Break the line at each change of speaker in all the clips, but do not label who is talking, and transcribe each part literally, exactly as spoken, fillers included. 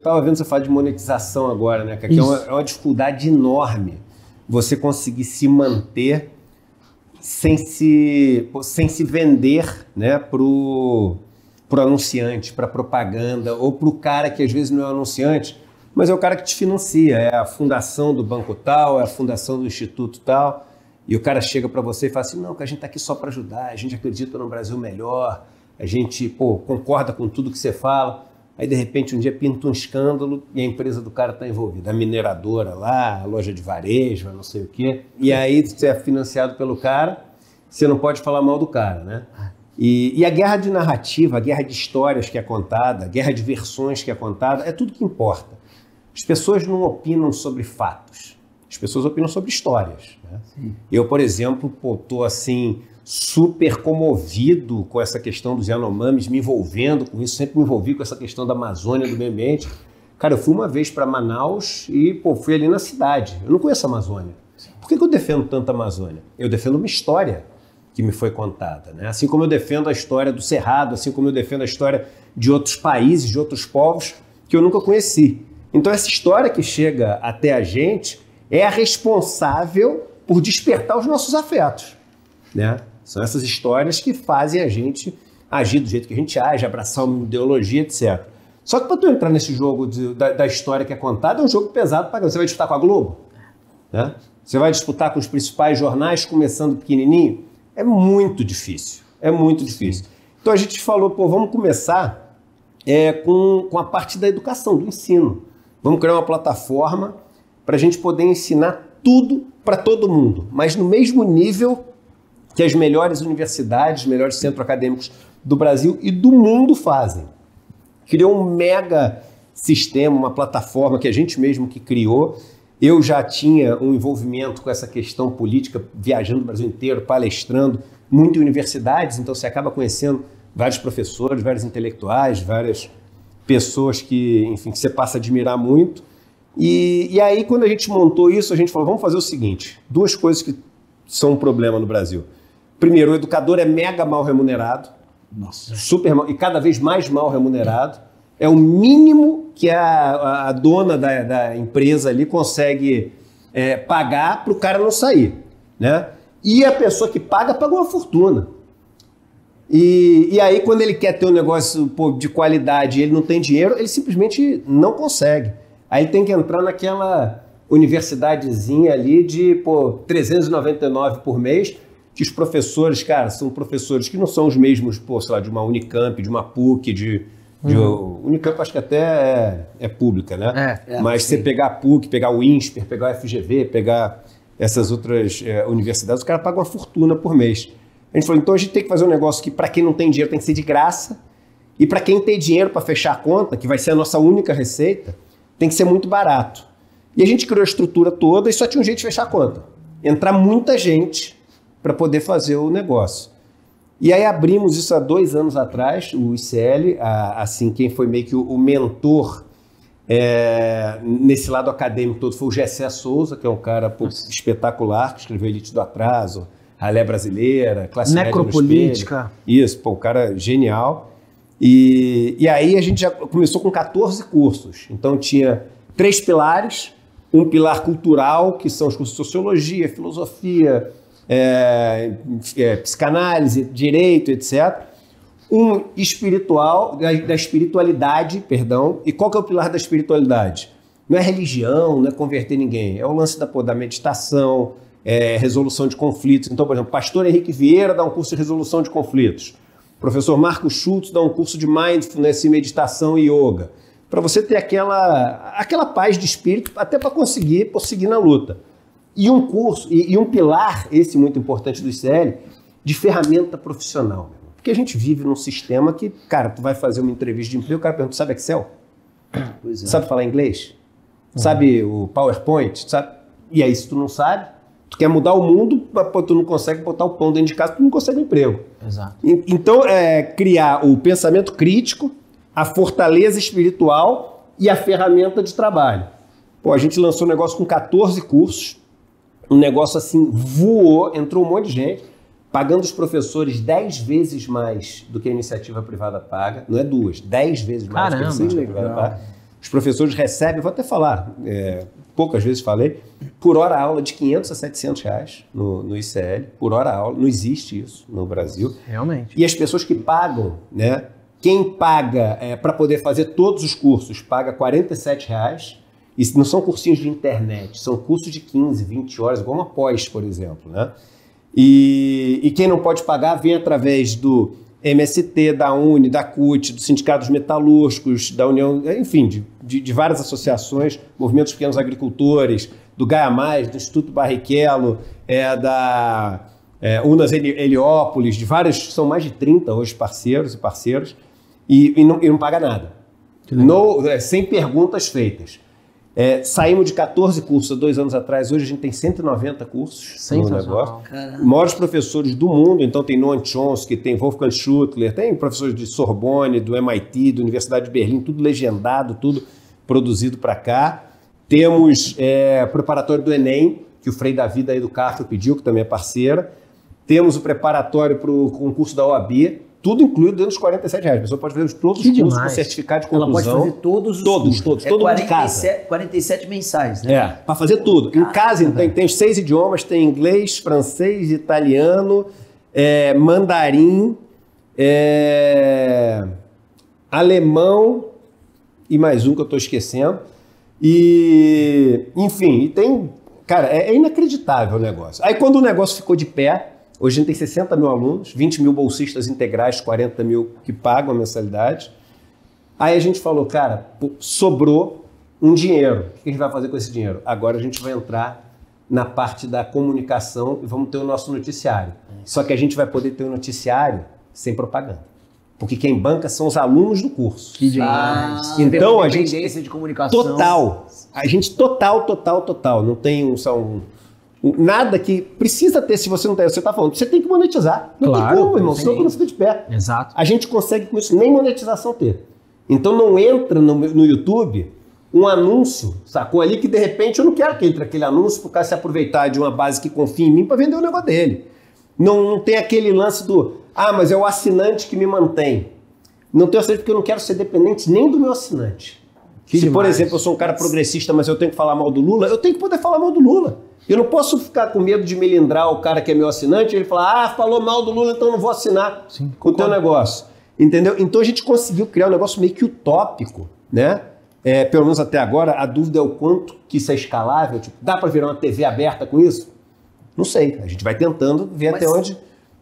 Estava vendo você falar de monetização agora, né? Que aqui é uma, é uma dificuldade enorme você conseguir se manter sem se, sem se vender, né, para o anunciante, para propaganda, ou para o cara que às vezes não é anunciante, mas é o cara que te financia, é a fundação do banco tal, é a fundação do instituto tal, e o cara chega para você e fala assim, não, que a gente está aqui só para ajudar, a gente acredita no Brasil melhor, a gente, pô, concorda com tudo que você fala. Aí, de repente, um dia pinta um escândalo e a empresa do cara está envolvida. A mineradora lá, a loja de varejo, não sei o quê. E aí você é financiado pelo cara, você não pode falar mal do cara, né? E, e a guerra de narrativa, a guerra de histórias que é contada, a guerra de versões que é contada, é tudo que importa. As pessoas não opinam sobre fatos. As pessoas opinam sobre histórias, né? Eu, por exemplo, estou assim... super comovido com essa questão dos Yanomamis, me envolvendo com isso, sempre me envolvi com essa questão da Amazônia, do meio ambiente. Cara, eu fui uma vez para Manaus e pô, fui ali na cidade. Eu não conheço a Amazônia. Por que que eu defendo tanto a Amazônia? Eu defendo uma história que me foi contada, né? Assim como eu defendo a história do Cerrado, assim como eu defendo a história de outros países, de outros povos que eu nunca conheci. Então essa história que chega até a gente é a responsável por despertar os nossos afetos, né? São essas histórias que fazem a gente agir do jeito que a gente age, abraçar uma ideologia, etcétera. Só que para tu entrar nesse jogo de, da, da história que é contada, é um jogo pesado. Pra... Você vai disputar com a Globo? Né? Você vai disputar com os principais jornais, começando pequenininho? É muito difícil. É muito difícil. Então a gente falou, pô, vamos começar é, com, com a parte da educação, do ensino. Vamos criar uma plataforma para a gente poder ensinar tudo para todo mundo, mas no mesmo nível que as melhores universidades, os melhores centros acadêmicos do Brasil e do mundo fazem. Criou um mega sistema, uma plataforma que a gente mesmo que criou. Eu já tinha um envolvimento com essa questão política, viajando o Brasil inteiro, palestrando, muito em universidades, então você acaba conhecendo vários professores, vários intelectuais, várias pessoas que, enfim, que você passa a admirar muito. E, e aí, quando a gente montou isso, a gente falou, vamos fazer o seguinte, duas coisas que são um problema no Brasil. Primeiro, o educador é mega mal remunerado, Nossa. super mal, e cada vez mais mal remunerado. É o mínimo que a, a dona da, da empresa ali consegue é, pagar para o cara não sair, né? E a pessoa que paga, paga uma fortuna. E, e aí, quando ele quer ter um negócio pô, de qualidade e ele não tem dinheiro, ele simplesmente não consegue. Aí ele tem que entrar naquela universidadezinha ali de pô, trezentos e noventa e nove por mês, que os professores, cara, são professores que não são os mesmos, pô, sei lá, de uma Unicamp, de uma PUC, de... de uhum. Unicamp acho que até é, é pública, né? É, é, Mas sim. Você pegar a PUC, pegar o INSPER, pegar o F G V, pegar essas outras é, universidades, o cara paga uma fortuna por mês. A gente falou, então a gente tem que fazer um negócio que para quem não tem dinheiro tem que ser de graça, e para quem tem dinheiro para fechar a conta, que vai ser a nossa única receita, tem que ser muito barato. E a gente criou a estrutura toda e só tinha um jeito de fechar a conta. Entrar muita gente para poder fazer o negócio. E aí abrimos isso há dois anos atrás, o I C L, a, assim, quem foi meio que o, o mentor é, nesse lado acadêmico todo foi o Gessé Souza, que é um cara pô, espetacular, que escreveu Elite do Atraso, Ralé Brasileira, Classe Média no
Necropolítica.
Isso, pô, um cara genial. E, e aí a gente já começou com quatorze cursos. Então tinha três pilares, um pilar cultural, que são os cursos de Sociologia, Filosofia, É, é, psicanálise, direito, etcétera. Um espiritual, da, da espiritualidade, perdão. E qual que é o pilar da espiritualidade? Não é religião, não é converter ninguém. É o lance da, pô, da meditação, é, resolução de conflitos. Então, por exemplo, o pastor Henrique Vieira dá um curso de resolução de conflitos. O professor Marcos Schultz dá um curso de mindfulness, meditação e yoga. Para você ter aquela, aquela paz de espírito, até para conseguir pô, seguir na luta. E um curso, e, e um pilar, esse muito importante do I C L, de ferramenta profissional. Porque a gente vive num sistema que, cara, tu vai fazer uma entrevista de emprego, o cara pergunta, sabe Excel? Pois é. Sabe falar inglês? Uhum. Sabe o PowerPoint? Sabe? E aí, se tu não sabe, tu quer mudar o mundo, tu não consegue botar o pão dentro de casa, tu não consegue emprego.
Exato.
E, então, é criar o pensamento crítico, a fortaleza espiritual e a ferramenta de trabalho. Pô, a gente lançou um negócio com quatorze cursos, um negócio assim voou, entrou um monte de gente, pagando os professores dez vezes mais do que a iniciativa privada paga. Não é duas, dez vezes mais
Caramba,
do que a iniciativa privada paga. Os professores recebem, vou até falar, é, poucas vezes falei, por hora aula de quinhentos a setecentos reais no, no I C L, por hora aula, não existe isso no Brasil.
Realmente.
E as pessoas que pagam, né? Quem paga é, para poder fazer todos os cursos, paga quarenta e sete reais. Isso não são cursinhos de internet, são cursos de quinze, vinte horas, igual uma pós, por exemplo, né? E, e quem não pode pagar vem através do M S T, da Uni, da C U T, do Sindicato dos Metalúrgicos, da União, enfim, de, de, de várias associações, movimentos pequenos agricultores, do Gaia Mais, do Instituto Barrichello, é, da é, Unas Heliópolis, de vários, são mais de trinta hoje parceiros e parceiros, e, e, não, e não paga nada. No, é, sem perguntas feitas. É, saímos de quatorze cursos há dois anos atrás, hoje a gente tem cento e noventa cursos no negócio. Caramba. Maiores professores do mundo, então tem Noam Chomsky, tem Wolfgang Schüttler, tem professores de Sorbonne, do M I T, da Universidade de Berlim, tudo legendado, tudo produzido para cá. Temos é, preparatório do Enem, que o Frei Davi da Educafro pediu, que também é parceira. Temos o preparatório para o concurso da O A B, tudo incluído dentro dos quarenta e sete reais. A pessoa pode fazer todos os cursos com certificado de conclusão.
Ela pode fazer todos os
Todos,
cursos.
todos,
é
todo mundo de
quarenta e
casa.
quarenta e sete mensais, né?
É, para fazer tudo.
Caramba.
Em casa tem, tem os seis idiomas, tem inglês, francês, italiano, é, mandarim, é, alemão e mais um que eu estou esquecendo. E, enfim, e tem... Cara, é, é inacreditável o negócio. Aí quando o negócio ficou de pé, hoje a gente tem sessenta mil alunos, vinte mil bolsistas integrais, quarenta mil que pagam a mensalidade. Aí a gente falou, cara, pô, sobrou um dinheiro. O que a gente vai fazer com esse dinheiro? Agora a gente vai entrar na parte da comunicação e vamos ter o nosso noticiário. Só que a gente vai poder ter o noticiário sem propaganda. Porque quem banca são os alunos do curso.
Que demais.
Ah, então a gente...
de comunicação.
Total. A gente total, total, total. Não tem um... São, nada que precisa ter, se você não tem, você está falando, você tem que monetizar. Não
claro,
tem como, irmão, senão não fica de pé.
Exato.
A gente consegue com isso nem monetização ter. Então não entra no, no YouTube um anúncio, sacou ali, que de repente eu não quero que entre aquele anúncio para o cara se aproveitar de uma base que confia em mim para vender o negócio dele. Não, não tem aquele lance do, ah, mas é o assinante que me mantém. Não tenho certeza porque eu não quero ser dependente nem do meu assinante. Que se, demais. Por exemplo, eu sou um cara progressista, mas eu tenho que falar mal do Lula, eu tenho que poder falar mal do Lula. Eu não posso ficar com medo de melindrar o cara que é meu assinante e ele falar, ah, falou mal do Lula, então não vou assinar Sim, o teu negócio. Entendeu? Então a gente conseguiu criar um negócio meio que utópico, né? É, pelo menos até agora, a dúvida é o quanto que isso é escalável. Tipo, dá para virar uma T V aberta com isso? Não sei. A gente vai tentando ver mas, até onde...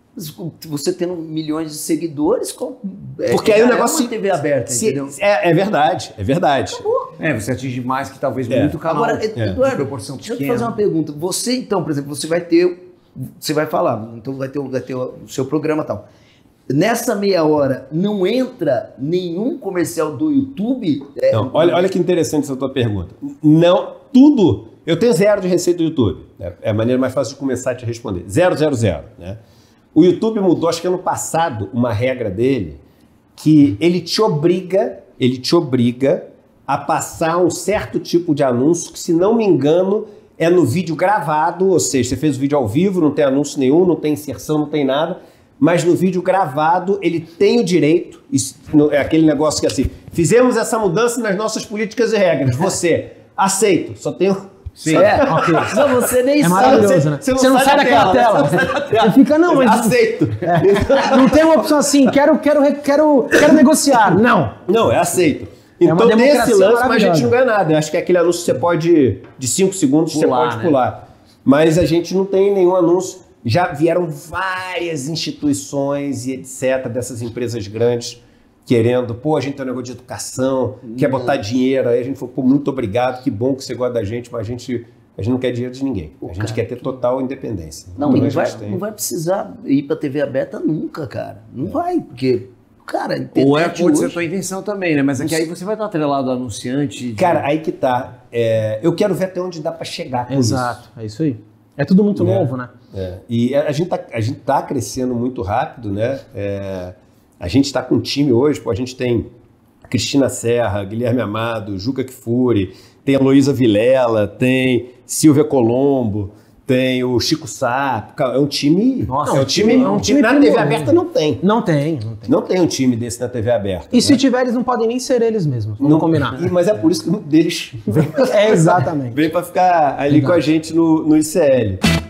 Você tendo milhões de seguidores, com...
porque é, aí o negócio...
É uma T V aberta,
se,
entendeu?
É, é verdade, é verdade.
Acabou.
É, você atinge mais que talvez
é.
muito canal.
Agora,
é.
Eduardo,
de proporção
deixa
pequena.
eu te fazer uma pergunta. Você, então, por exemplo, você vai ter... Você vai falar, então vai ter, vai ter o seu programa e tal. Nessa meia hora, não entra nenhum comercial do YouTube? É...
Não, olha, olha que interessante essa tua pergunta. Não, tudo... Eu tenho zero de receita do YouTube. Né? É a maneira mais fácil de começar a te responder. Zero, zero, zero. Né? O YouTube mudou, acho que ano passado, uma regra dele que ele te obriga, ele te obriga a passar um certo tipo de anúncio que, se não me engano, é no vídeo gravado, ou seja, você fez o vídeo ao vivo, não tem anúncio nenhum, não tem inserção, não tem nada, mas no vídeo gravado ele tem o direito, isso, é aquele negócio que é assim, fizemos essa mudança nas nossas políticas e regras, você, aceito, só tenho...
Sim. É, okay. Não, você nem
é
sabe.
maravilhoso,
você,
né?
Você não,
você não sai, sai daquela tela.
tela.
Você fica, não, mas...
Aceito.
É. Não tem uma opção assim, quero, quero, quero, quero negociar. Não.
Não, é aceito. Então,
é
nesse lance, mas a gente não ganha nada. Eu acho que é aquele anúncio que você pode, de cinco segundos, pular, você pode né? pular. Mas a gente não tem nenhum anúncio. Já vieram várias instituições e etcétera dessas empresas grandes querendo, pô, a gente tem um negócio de educação, não. quer botar dinheiro. Aí a gente falou, pô, muito obrigado, que bom que você gosta da gente, mas a gente, a gente não quer dinheiro de ninguém. Pô, a gente cara, quer ter total independência.
Não, não vai, não vai precisar ir pra T V aberta nunca, cara. Não é. vai, porque... Cara,
ou é pode ser a tua intenção também, né? Mas é que aí você vai estar atrelado ao anunciante. De...
Cara, aí que tá. É, eu quero ver até onde dá para chegar com
Exato,
isso.
é isso aí. É tudo muito é, novo, né?
É. E a gente, tá, a gente tá crescendo muito rápido, né? É, a gente está com um time hoje, pô, a gente tem Cristina Serra, Guilherme Amado, Juca Kfouri, tem a Heloísa Vilela, tem Silvia Colombo, tem o Chico Sapo. É um time.
Nossa,
é um time,
é um time
na T V
primoroso.
aberta não tem.
Não tem, não tem.
Não tem um time desse na T V aberta.
E
né?
se tiver, eles não podem nem ser eles mesmos. Vamos
Não
combinar.
E- Mas é por isso que um deles
É, exatamente.
vem pra ficar ali
Verdade.
com a gente no, no I C L.